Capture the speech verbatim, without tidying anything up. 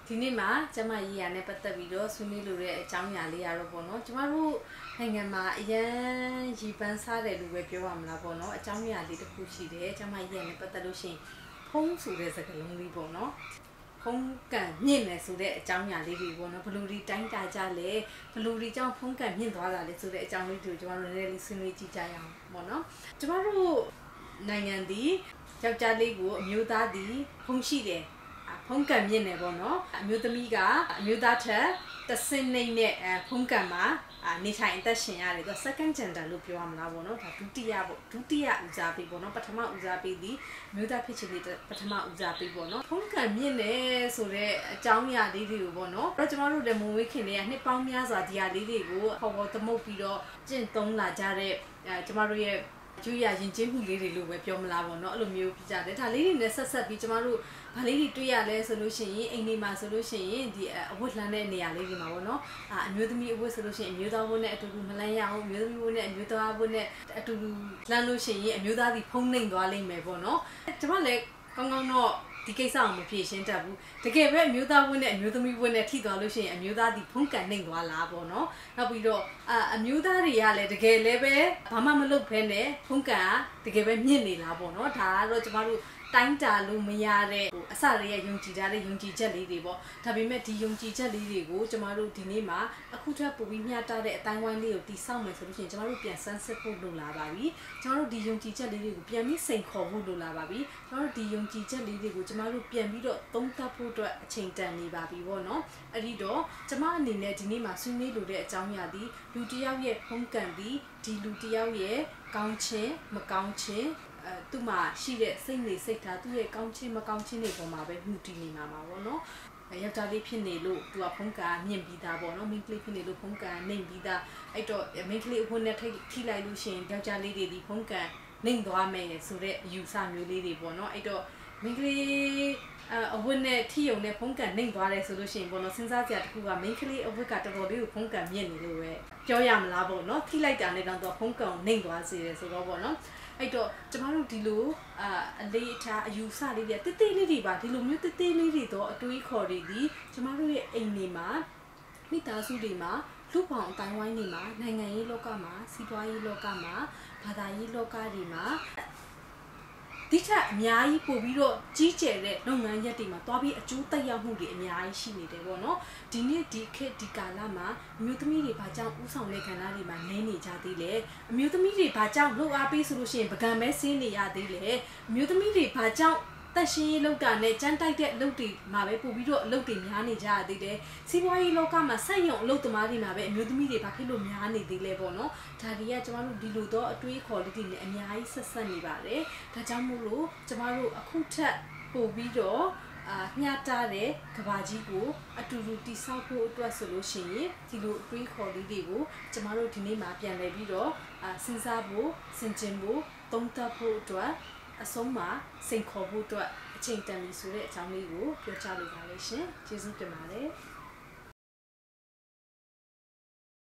ဒီနေ့မှာကျမကြီးရနဲ့ပတ်သက်ပြီးတော့ဆွေးနွေးလို့တဲ့အကြောင်းအရာလေးရတော့ပေါ့နော်ကျမတို့နိုင်ငံမှာအရန်ရီပန်းစားတယ်လို့ပဲပြောရမလားပေါ့နော်အကြောင်းအရာလေးတစ်ခုရှိတယ်ကျမကြီးရနဲ့ပတ်သက်လို့ရှိရင်ဖုံးဆိုတဲ့စကားလုံးလေးပေါ့နော်ဖုံးကန်မြင့်တယ်ဆိုတဲ့အကြောင်းအရာလေးတွေပေါ့နော်ဘလူဒီတိုင်းတာကြလဲဘလူဒီကြောင့်ဖုံးကန်မြင့်သွားတာလေဆိုတဲ့အကြောင်းလေးတွေကိုကျမတို့လည်းလေးဆွေးနွေးကြည့်ကြရအောင်ပေါ့နော်ကျမတို့နိုင်ငံဒီယောက်ျားလေးကိုအမျိုးသားဒီဖုံးရှိတယ်ဖုံးကန်မြင့်နေပေါ့နော်အမျိုးသမီးကအမျိုးသားထက်တဆင့်နှိမ့်နဲ့ဖုံးကန်မှာနေထိုင်အသက်ရှင်ရတယ်သူ second gender လို့ပြောရမလားပေါ့နော်ဒါဒုတိယပေါ့ဒုတိယဦးစားပေးပေါ့နော်ပထမဦးစားပေးသည်မျိုးသားဖြစ်ချင်တဲ့ပထမဦးစားပေးပေါ့နော်ဖုံးကန်မြင့်နေဆိုတဲ့အကြောင်းအရာလေးတွေကိုပေါ့နော်အဲ့တော့ကျမတို့လည်းမွေးဝေးခင်တွေကနှစ်ပေါင်းများစွာဒီဟာလေးတွေကိုဟောပေါ်သမုတ်ပြီးတော့ကျင့်သုံးလာကြတဲ့အဲကျမတို့ရဲ့ကျူရရင်ချင်းမှုလေးတွေလို့ပဲပြောမလားပေါ့နော်အဲ့လိုမျိုးပြကြတယ်ဒါလေးတွေနဲ့ဆက်ဆက်ပြီးကျမတို့ဗာလေးတွေတွေ့ရလဲဆိုလို့ရှိရင်အိမ်လေးမှာဆိုလို့ရှိရင်ဒီအဝတ်လှမ်းတဲ့နေရာလေးတွေမှာပေါ့နော်အာအမျိုးသမီးအဝတ်ဆိုလို့ရှိရင်အမျိုးသားဝတ်နဲ့အတူတူမလန်းရအောင်အမျိုးသမီးဝတ်နဲ့အမျိုးသားဝတ်နဲ့အတူတူလှမ်းလို့ရှိရင်အမျိုးသားဒီဖုံးနှိမ်သွားလိမ့်မယ်ပေါ့နော်ကျမလည်းကောင်းကောင်းတော့ဒီကိစ္စအောင်မဖြေရှင်းတတ်ဘူးတကယ်ပဲအမျိုးသားဝတ်နဲ့အမျိုးသမီးဝတ်နဲ့ထိသွားလို့ရှိရင်အမျိုးသားဒီဖုံးကန်နှိမ်သွားလားပေါ့နော်နောက်ပြီးတော့အာအမျိုးသားတွေကလည်းတကယ်လည်းပဲဘာမှမလုပ်ဘဲနဲ့ဖုံးကန်ကတကယ်ပဲမြင့်နေလားပေါ့နော်ဒါကတော့ကျမတို့တိုင်းတာလို့မရတဲ့ဟိုအစရရဲ့ယုံကြည်ထားတဲ့ယုံကြည်ချက်လေးတွေပေါ့ဒါပေမဲ့ဒီယုံကြည်ချက်လေးတွေကိုကျမတို့ဒီနေ့မှာအခုထပ်ပို့ပြီးမျှတတဲ့အတိုင်းဝိုင်းလေးကိုတည်ဆောက်မယ်ဆိုလို့ရှိရင်ကျမတို့ပြန်ဆန်းစစ်ဖို့လိုလာပါပြီကျမတို့ဒီယုံကြည်ချက်လေးတွေကိုပြန်ပြီးစိန်ခေါ်ဖို့လိုလာပါပြီကျမတို့ဒီယုံကြည်ချက်လေးတွေကိုကျမတို့ပြန်ပြီးတော့သုံးသပ်ဖို့အတွက်အချိန်တန်နေပါပြီပေါ့နော်အဲ့ဒီတော့ကျမအနေနဲ့ဒီနေ့မှာဆွေးနွေးလိုတဲ့အကြောင်းအရာဒီလူတစ်ယောက်ရဲ့ဖုံးကန်ပြီးဒီလူတစ်ယောက်ရဲ့ကောင်းခြင်းမကောင်းခြင်းအဲသူ့မှာရှိတဲ့စိတ်နေစိတ်ထားသူ့ရဲ့ကောင်းခြင်းမကောင်းခြင်းတွေပေါ်မှာပဲမှုတည်နေမှာပါဗောနော်ယောက်ျားလေးဖြစ်နေလို့သူကဖုံးကန်မြင့်ပြီးသားဗောနော်မိန်းကလေးဖြစ်နေလို့ဖုံးကန်နှိမ်ပြီးသားအဲ့တော့မိန်းကလေးအဝတ်နဲ့ထိထိလိုက်လို့ရှိရင်ယောက်ျားလေးတွေဒီဖုံးကန်နှိမ်သွားမယ်ဆိုတဲ့အယူဆမျိုးလေးတွေဗောနော်အဲ့တော့မိန်းကလေးအဝတ်နဲ့ထိယုံနဲ့ဖုံးကန်နှိမ်သွားတယ်ဆိုလို့ရှိရင်ဗောနော်စဉ်းစားကြတစ်ခုကမိန်းကလေးအဝတ်ကတော်တော်လေးကိုဖုံးကန်မြင့်နေလို့ပဲပြောရမလားဗောနော်ထိလိုက်တာနဲ့တော့သူကဖုံးကန်နှိမ်သွားစေတယ်ဆိုတော့ဗောနော်အဲ့တော့ကျမတို့ဒီလိုအာအလေးအထားအယူဆလေးတွေတိတိလေးတွေပါဒီလိုမျိုးတိတိလေးတွေတော့အတွေးခေါ်တွေဒီကျမတို့ရဲ့အိမ်တွေမှာမိသားစုတွေမှာလူပေါင်းအတိုင်းဝိုင်းတွေမှာနိုင်ငံရေးလောကမှာစီးပွားရေးလောကမှာဘာသာရေးလောကတွေမှာဒီချက်အများကြီးပို့ပြီးတော့ကြီးကျယ်တဲ့လုပ်ငန်းရပ်တွေမှာတွားပြီးအကျိုးသက်ရောက်မှုတွေအများကြီးရှိနေတယ်ပေါ့နော်ဒီနေ့ဒီခေတ်ဒီကာလမှာအမျိုးသမီးတွေဘာကြောင့်ဥဆောင်တဲ့ကဏ္ဍတွေမှာနေနေကြသေးလဲအမျိုးသမီးတွေဘာကြောင့်လှုပ်အားပေးဆိုလို့ရှိရင်ပကံမဲဆင်းနေရသေးလဲအမျိုးသမီးတွေဘာကြောင့်တက်ရှင်းရေးလောက်တာနဲ့ကြမ်းတိုက်တဲ့အလုပ်တွေမှာပဲပို့ပြီးတော့အလုပ်တွေများနေကြရသေးတယ်စီးပွားရေးလောကမှာဆက်ရုံအလုပ်သမားတွေမှာပဲအမျိုးသမီးတွေဘာဖြစ်လို့များနေသေးလဲပေါ့နော်ဒါတွေကကျမတို့ဒီလိုတော့အတွေးခေါ်လေးတွေနဲ့အများကြီးဆက်ဆက်နေပါတယ်ဒါကြောင့်မို့လို့ကျမတို့အခုထက်ပို့ပြီးတော့အာမျှတတဲ့ကဘာကြီးကိုအတူတူတိဆောက်ဖို့အတွက်ဆိုလို့ရှိရင်ဒီလိုအတွေးခေါ်လေးတွေကိုကျမတို့ဒီနေ့မှာပြန်လည်ပြီးတော့အာစဉ်းစားဖို့စင်ကြင်ဖို့သုံးသပ်ဖို့အတွက်အဆုံးမှာစိန်ခေါ်ဖို့အတွက်အချိန်တန်ပြီဆိုတဲ့အကြောင်းလေးကိုပြောချလိုပါလိမ့်ရှင်ကျေးဇူးတင်ပါတယ်